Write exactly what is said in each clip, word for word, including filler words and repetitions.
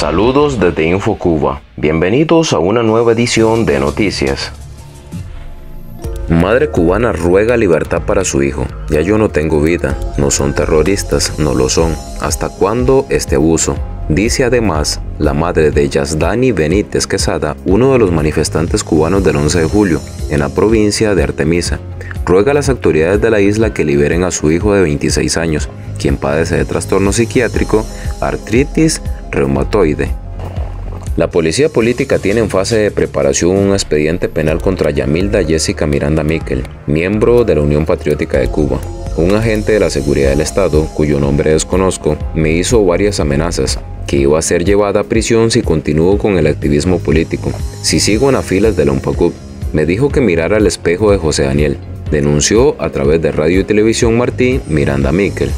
Saludos desde InfoCuba. Bienvenidos a una nueva edición de noticias. Madre cubana ruega libertad para su hijo. Ya yo no tengo vida. No son terroristas, no lo son. ¿Hasta cuándo este abuso? Dice además la madre de Yasdani Benítez Quesada, uno de los manifestantes cubanos del once de julio, en la provincia de Artemisa. Ruega a las autoridades de la isla que liberen a su hijo de veintiséis años, quien padece de trastorno psiquiátrico, artritis reumatoide. La policía política tiene en fase de preparación un expediente penal contra Yamilda Jessica Miranda Miquel, miembro de la Unión Patriótica de Cuba. Un agente de la seguridad del Estado, cuyo nombre desconozco, me hizo varias amenazas, que iba a ser llevada a prisión si continúo con el activismo político, si sigo en las filas de la UNPACUB. Me dijo que mirara al espejo de José Daniel. Denunció a través de Radio y Televisión Martí Miranda Miquel.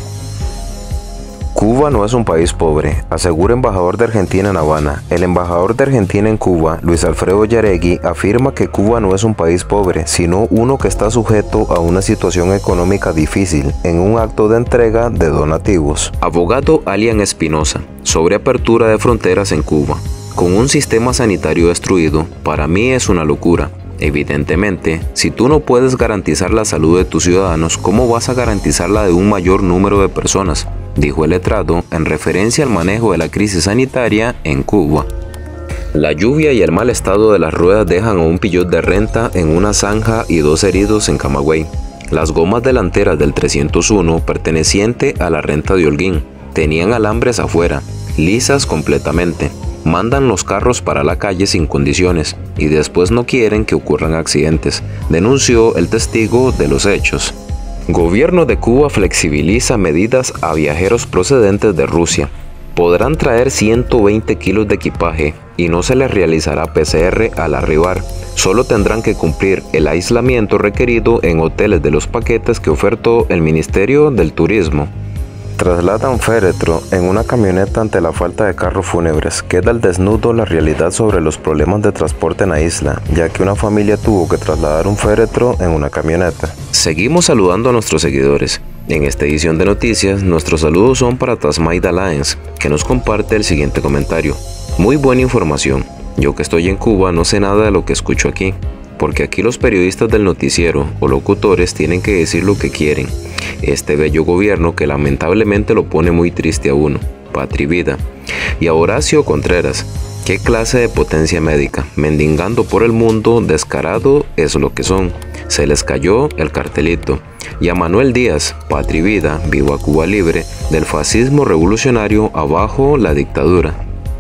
Cuba no es un país pobre, asegura embajador de Argentina en Habana. El embajador de Argentina en Cuba, Luis Alfredo Yaregui, afirma que Cuba no es un país pobre, sino uno que está sujeto a una situación económica difícil, en un acto de entrega de donativos. Abogado Alian Espinosa, sobre apertura de fronteras en Cuba. Con un sistema sanitario destruido, para mí es una locura. Evidentemente, si tú no puedes garantizar la salud de tus ciudadanos, ¿cómo vas a garantizar la de un mayor número de personas?, dijo el letrado en referencia al manejo de la crisis sanitaria en Cuba. La lluvia y el mal estado de las ruedas dejan a un pilot de renta en una zanja y dos heridos en Camagüey. Las gomas delanteras del trescientos uno, perteneciente a la renta de Holguín, tenían alambres afuera, lisas completamente. Mandan los carros para la calle sin condiciones y después no quieren que ocurran accidentes, denunció el testigo de los hechos. Gobierno de Cuba flexibiliza medidas a viajeros procedentes de Rusia. Podrán traer ciento veinte kilos de equipaje y no se les realizará P C R al arribar. Solo tendrán que cumplir el aislamiento requerido en hoteles de los paquetes que ofertó el Ministerio del Turismo. Trasladan féretro en una camioneta ante la falta de carros fúnebres. Queda al desnudo la realidad sobre los problemas de transporte en la isla, ya que una familia tuvo que trasladar un féretro en una camioneta. Seguimos saludando a nuestros seguidores. En esta edición de noticias, nuestros saludos son para Tasmaida Lyons, que nos comparte el siguiente comentario. Muy buena información. Yo que estoy en Cuba no sé nada de lo que escucho aquí, porque aquí los periodistas del noticiero o locutores tienen que decir lo que quieren. Este bello gobierno que lamentablemente lo pone muy triste a uno, Patria y Vida. Y a Horacio Contreras, qué clase de potencia médica, mendigando por el mundo, descarado es lo que son. Se les cayó el cartelito. Y a Manuel Díaz, Patria y Vida, viva Cuba libre, del fascismo revolucionario, abajo la dictadura.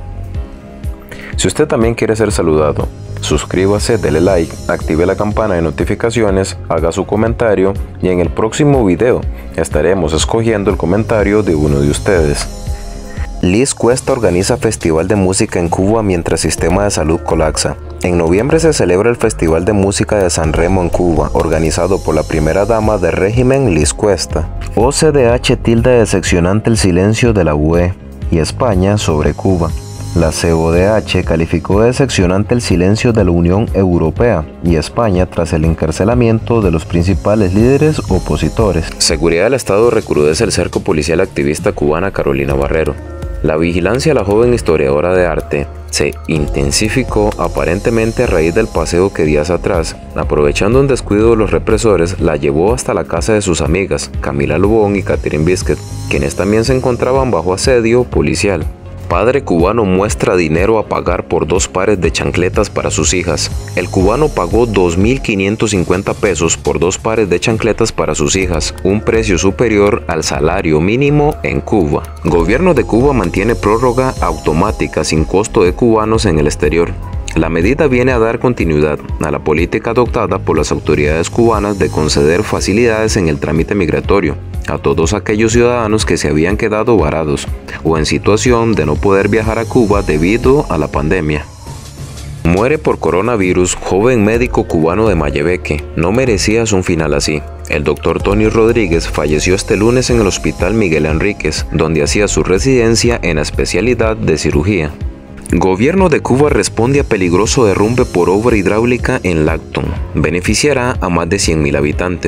Si usted también quiere ser saludado, suscríbase, dele like, active la campana de notificaciones, haga su comentario y en el próximo video estaremos escogiendo el comentario de uno de ustedes. Liz Cuesta organiza Festival de Música en Cuba mientras sistema de salud colapsa. En noviembre se celebra el Festival de Música de San Remo en Cuba, organizado por la primera dama del régimen, Liz Cuesta. O C D H tilda de decepcionante el silencio de la U E y España sobre Cuba. La C O D H calificó de decepcionante el silencio de la Unión Europea y España tras el encarcelamiento de los principales líderes opositores. Seguridad del Estado recrudece el cerco policial activista cubana Carolina Barrero. La vigilancia a la joven historiadora de arte se intensificó aparentemente a raíz del paseo que días atrás, aprovechando un descuido de los represores, la llevó hasta la casa de sus amigas Camila Lobón y Catherine Biscuit, quienes también se encontraban bajo asedio policial. Padre cubano muestra dinero a pagar por dos pares de chancletas para sus hijas. El cubano pagó dos mil quinientos cincuenta pesos por dos pares de chancletas para sus hijas, un precio superior al salario mínimo en Cuba. Gobierno de Cuba mantiene prórroga automática sin costo de cubanos en el exterior. La medida viene a dar continuidad a la política adoptada por las autoridades cubanas de conceder facilidades en el trámite migratorio a todos aquellos ciudadanos que se habían quedado varados o en situación de no poder viajar a Cuba debido a la pandemia. Muere por coronavirus joven médico cubano de Mayebeque. No merecías un final así. El doctor Tony Rodríguez falleció este lunes en el Hospital Miguel Enríquez, donde hacía su residencia en la especialidad de cirugía. Gobierno de Cuba responde a peligroso derrumbe por obra hidráulica en Lacton. Beneficiará a más de cien mil habitantes.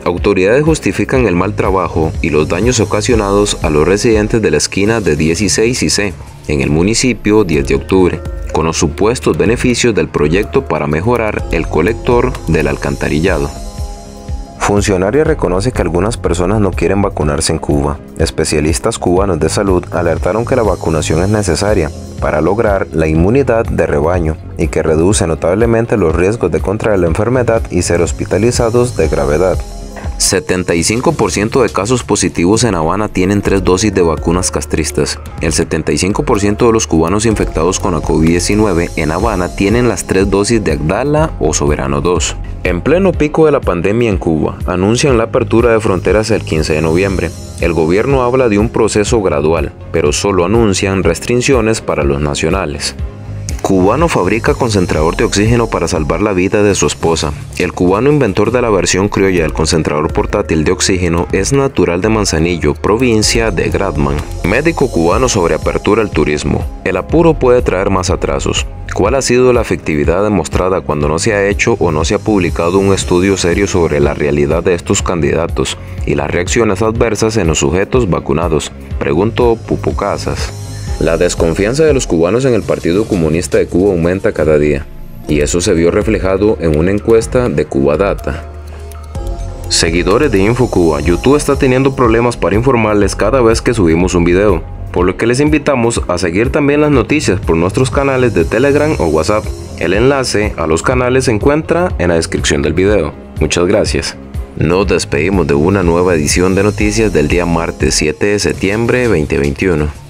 Autoridades justifican el mal trabajo y los daños ocasionados a los residentes de la esquina de dieciséis y C, en el municipio diez de octubre, con los supuestos beneficios del proyecto para mejorar el colector del alcantarillado. Funcionaria reconoce que algunas personas no quieren vacunarse en Cuba. Especialistas cubanos de salud alertaron que la vacunación es necesaria para lograr la inmunidad de rebaño y que reduce notablemente los riesgos de contraer la enfermedad y ser hospitalizados de gravedad. setenta y cinco por ciento de casos positivos en Habana tienen tres dosis de vacunas castristas. El setenta y cinco por ciento de los cubanos infectados con la COVID diecinueve en Habana tienen las tres dosis de Abdala o Soberano dos. En pleno pico de la pandemia en Cuba, anuncian la apertura de fronteras el quince de noviembre. El gobierno habla de un proceso gradual, pero solo anuncian restricciones para los nacionales. Cubano fabrica concentrador de oxígeno para salvar la vida de su esposa. El cubano inventor de la versión criolla del concentrador portátil de oxígeno es natural de Manzanillo, provincia de Gradman. Médico cubano sobre apertura al turismo. El apuro puede traer más atrasos. ¿Cuál ha sido la efectividad demostrada cuando no se ha hecho o no se ha publicado un estudio serio sobre la realidad de estos candidatos y las reacciones adversas en los sujetos vacunados? Preguntó Pupo Casas. La desconfianza de los cubanos en el Partido Comunista de Cuba aumenta cada día, y eso se vio reflejado en una encuesta de Cubadata. Seguidores de InfoCuba, YouTube está teniendo problemas para informarles cada vez que subimos un video, por lo que les invitamos a seguir también las noticias por nuestros canales de Telegram o WhatsApp. El enlace a los canales se encuentra en la descripción del video. Muchas gracias. Nos despedimos de una nueva edición de noticias del día martes siete de septiembre de dos mil veintiuno.